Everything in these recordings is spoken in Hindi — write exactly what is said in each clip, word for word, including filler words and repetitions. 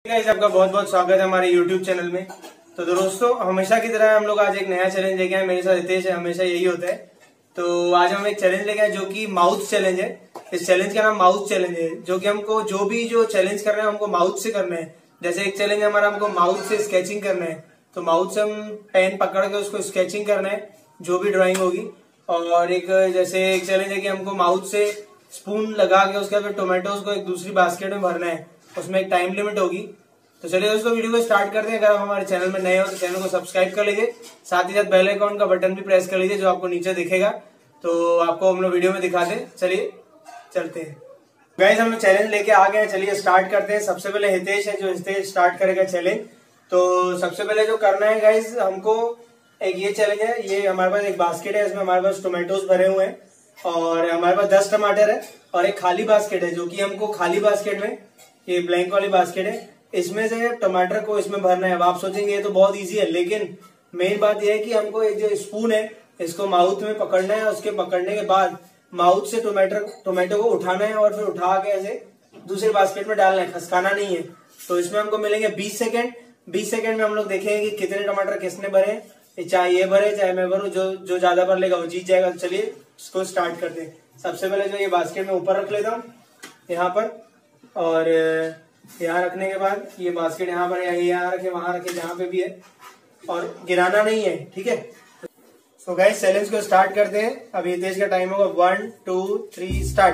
गाइस, आपका बहुत बहुत स्वागत है हमारे यूट्यूब चैनल में। तो दोस्तों, हमेशा की तरह हम लोग आज एक नया चैलेंज लेके आए। मेरे साथ हितेश है, हमेशा यही होता है। तो आज हम एक चैलेंज लेके आए जो कि माउथ चैलेंज है। इस चैलेंज का नाम माउथ चैलेंज है, जो कि हमको जो भी जो चैलेंज कर रहे हैं हमको माउथ से करना है। जैसे एक चैलेंज हमारा हमको माउथ से स्केचिंग करना है, तो माउथ से हम पेन पकड़ के उसको स्केचिंग करना है, जो भी ड्राइंग होगी। और एक जैसे एक चैलेंज है कि हमको माउथ से स्पून लगा के उसके बाद टोमेटोज को एक दूसरी बास्केट में भरना है, उसमें एक टाइम लिमिट होगी। तो चलिए दोस्तों, वीडियो को स्टार्ट करते हैं। अगर आप हमारे चैनल में नए हो तो चैनल को सब्सक्राइब कर लीजिए, साथ ही साथ बेल आइकॉन का बटन भी प्रेस कर लीजिए जो आपको नीचे दिखेगा। तो आपको हम लोग वीडियो में दिखाते हैं। चलिए चलते हैं। गाइस, हम लोग चैलेंज लेके आ गए हैं, चलिए स्टार्ट करते हैं। सबसे पहले हितेश है जो हितेश स्टार्ट करेगा चैलेंज। तो सबसे पहले जो करना है गाइस, हमको एक ये चैलेंज है। ये हमारे पास एक बास्केट है, इसमें हमारे पास टोमेटोज भरे हुए हैं और हमारे पास दस टमाटर है और एक खाली बास्केट है, जो कि हमको खाली बास्केट में, ये ब्लैंक वाली बास्केट है, इसमें से टमाटर को इसमें भरना है। अब आप सोचेंगे ये तो बहुत इजी है, लेकिन मेन बात यह है कि हमको एक जो स्पून है इसको माउथ में पकड़ना है। उसके पकड़ने के बाद माउथ से टोमेटो टोमेटो को उठाना है और फिर उठा के ऐसे दूसरे बास्केट में डालना है, खसकाना नहीं है। तो इसमें हमको मिलेंगे बीस सेकेंड। बीस सेकेंड में हम लोग देखेंगे कि कितने टमाटर किसने भरे, चाहे ये भरे चाहे मैं भरूं, जो जो ज्यादा भर लेगा वो जीत जाएगा। चलिए इसको स्टार्ट करते हैं। सबसे पहले जो ये बास्केट में ऊपर रख लेता हूँ यहाँ पर, और यहाँ रखने के बाद ये बास्केट यहाँ पर या यहाँ रखे वहां रखे जहाँ पे भी है, और गिराना नहीं है, ठीक है। सो गाइस, चैलेंज को स्टार्ट करते हैं। अभी हितेश का टाइम होगा one two three start.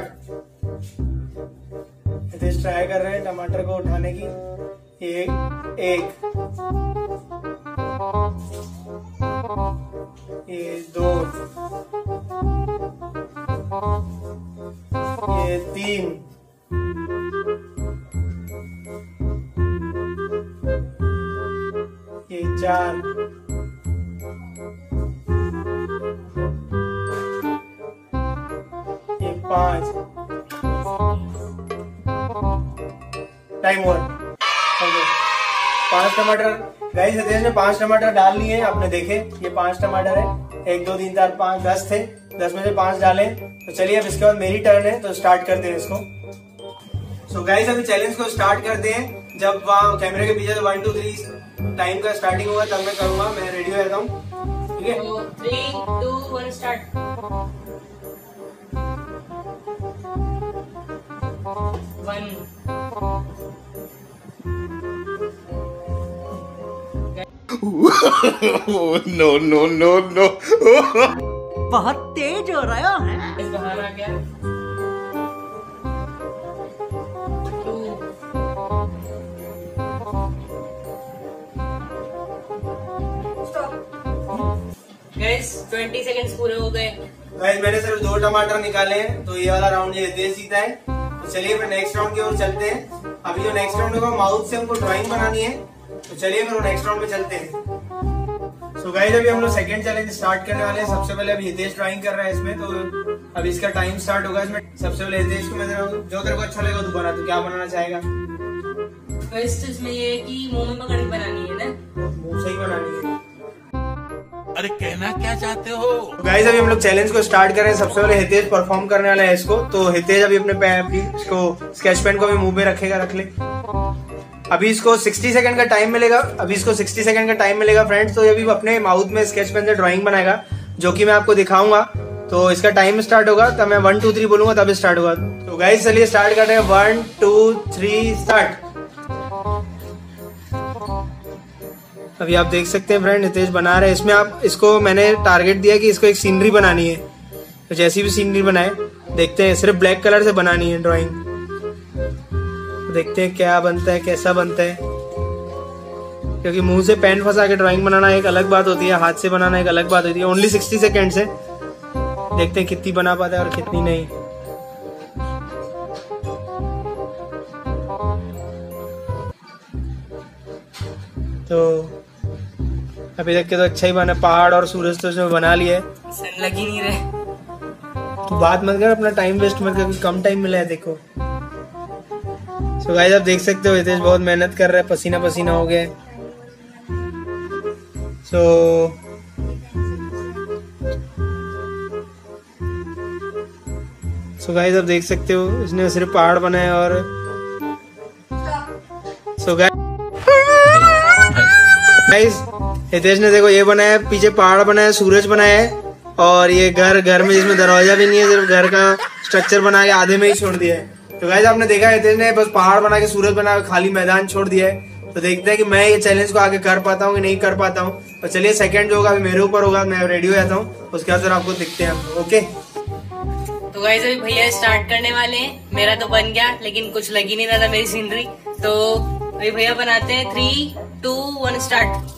Hitesh try कर रहे हैं टमाटर को उठाने की। एक एक ये दो, ये तीन, ये चार, ये पांच। Time over. ओके, पांच टमाटर गाइस, हितेश ने पांच टमाटर डाल लिए हैं। आपने देखे ये पांच टमाटर है, एक दो तीन चार पांच, दस थे, दस में से पांच डाले। तो चलिए अब इसके बाद मेरी टर्न है, तो स्टार्ट करते हैं इसको। सो गाइस, अभी चैलेंज को स्टार्ट करते हैं। जब वहाँ कैमरे के पीछे तो वन टू थ्री टाइम का स्टार्टिंग होगा तब मैं करूंगा। मैं रेडी हो जाता हूँ, ठीक है। Three two one start. One no no no no बहुत तेज हो रहा है। इस बाहर आ गया। टू गाइस, ट्वेंटी सेकंड्स पूरे हो गए। गाइस, मैंने सिर्फ दो टमाटर निकाले हैं, तो ये वाला राउंड ये हितेश जीता है। तो चलिए फिर नेक्स्ट राउंड की ओर चलते हैं। अभी जो नेक्स्ट राउंड होगा माउथ से हमको ड्राइंग बनानी है, तो चलिए फिर नेक्स्ट राउंड पे चलते हैं। सो गाइस, अभी हम लोग सेकंड चैलेंज स्टार्ट करने वाले हैं। सबसे पहले अभी हितेश ड्राइंग कर रहा है इसमें, तो अभी इसका टाइम स्टार्ट होगा। इसमें सबसे पहले हितेश को मैं दे रहा हूँ, जो तेरे को अच्छा लगेगा तू बना। तो क्या बनाना चाहेगा? गाइस, इसमें ये है कि मुंह में पकड़ के बनानी है ना, मुंह से ही बनानी है। अरे कहना क्या चाहते हो? गाइस, अभी हम लोग चैलेंज को स्टार्ट कर रहे हैं। सबसे पहले हितेश परफॉर्म करने वाला है इसको। तो हितेश अभी अपने अपनी इसको स्केच पेन को भी मुंह में रखेगा, रख ले। अभी इसको साठ सेकंड का टाइम मिलेगा। अभी इसको साठ सेकंड का टाइम मिलेगा फ्रेंड्स। तो ये अभी अपने माउथ में स्केच पेन से ड्राइंग बनाएगा, जो कि मैं आपको दिखाऊंगा। तो इसका टाइम स्टार्ट होगा तब मैं वन टू थ्री बोलूंगा, तब स्टार्ट होगा। तो गाइस, चलिए स्टार्ट कर रहे हैं। One two three start. अभी आप देख सकते हैं फ्रेंड, हितेश बना रहे हैं। इसमें आप इसको मैंने टारगेट दिया कि इसको एक सीनरी बनानी है, तो जैसी भी सीनरी बनाए देखते हैं। सिर्फ ब्लैक कलर से बनानी है ड्राइंग, देखते हैं क्या बनता है, कैसा बनता है। क्योंकि मुंह से पेन फंसा के ड्राइंग बनाना एक अलग बात होती है, हाथ से बनाना एक अलग बात होती है। ओनली साठ सेकेंड से देखते हैं कितनी बना पाता है और कितनी नहीं। तो अभी तक के तो अच्छा ही बना। पहाड़ और सूरज तो इसमें बना लिया है, सन लग ही नहीं रहे। तो बात मत कर, अपना टाइम वेस्ट मत कर, कम टाइम मिला है देखो। सो गाइस, आप देख सकते हो हितेश बहुत मेहनत कर रहा है, पसीना पसीना हो गया है। सो सो गाइस, आप देख सकते हो इसने सिर्फ पहाड़ बनाए। और सो गाइस गाइस हितेश ने देखो ये बनाया, पीछे पहाड़ बनाया, सूरज बनाया है, और ये घर घर में जिसमें दरवाजा भी नहीं है, सिर्फ घर का स्ट्रक्चर बना के आधे में ही छोड़ दिया है। तो गाइस आपने देखा हितेश ने बस पहाड़ बना के सूरज बना के खाली मैदान छोड़ दिया है। तो देखते हैं कि मैं ये चैलेंज को आगे कर पाता हूँ कि नहीं कर पाता हूँ। तो चलिए सेकंड जो होगा अभी मेरे ऊपर होगा, मैं रेडी हो जाता हूँ, उसके बाद फिर आपको दिखते हैं हम। ओके तो गाइस अभी भैया स्टार्ट करने वाले हैं। मेरा तो बन गया लेकिन कुछ लग ही नहीं रहा था मेरी सीनरी। तो अभी भैया बनाते हैं। Three two one start.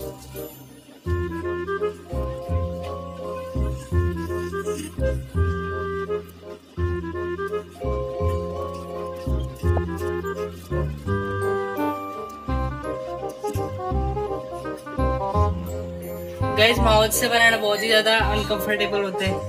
Guys mouth से बनाना बहुत ही ज्यादा अनकंफर्टेबल होते हैं।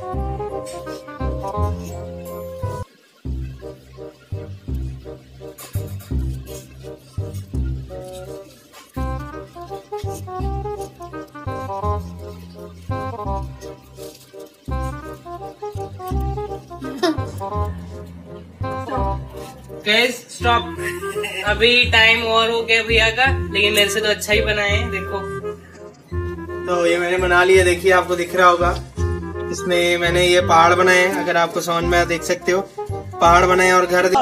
Guys stop. अभी टाइम और हो गया भैया का, लेकिन मेरे से तो अच्छा ही बना है। देखो तो ये मैंने बना लिया, देखिए आपको दिख रहा होगा। इसमें मैंने ये पहाड़ बनाए हैं, अगर आपको समझ में देख सकते हो, पहाड़ बनाए और घर दिख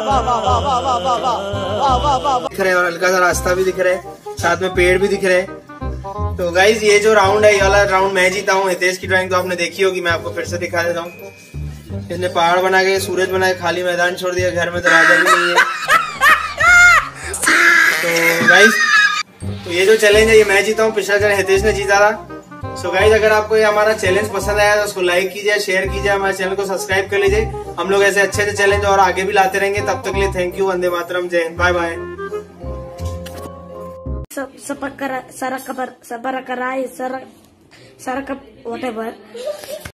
रहे हैं, और हल्का सा रास्ता भी दिख रहा है, साथ में पेड़ भी दिख रहे हैं। तो गाइज ये जो राउंड है, ये वाला राउंड मैं जीता हूँ। हितेश की ड्राइंग तो आपने देखी होगी, मैं आपको फिर से दिखा देता हूँ। इसने पहाड़ बना के, सूरज बना के, खाली मैदान छोड़ दिया, घर में दरवाजा भी नहीं है। तो गाइज तो ये जो चैलेंज है ये मैं जीता हूँ, पिछला चैलेंज हितेश ने जीता था। सो गाइज अगर आपको ये हमारा चैलेंज पसंद आया तो उसको लाइक कीजिए, शेयर कीजिए, हमारे चैनल को सब्सक्राइब कर लीजिए। हम लोग ऐसे अच्छे अच्छे चैलेंज और आगे भी लाते रहेंगे। तब तक के लिए थैंक यू, वंदे मातरम, जय हिंद, bye bye. Sa pagkara, sa rakapar, sa barakaraay, sa rak, sa rakap, whatever.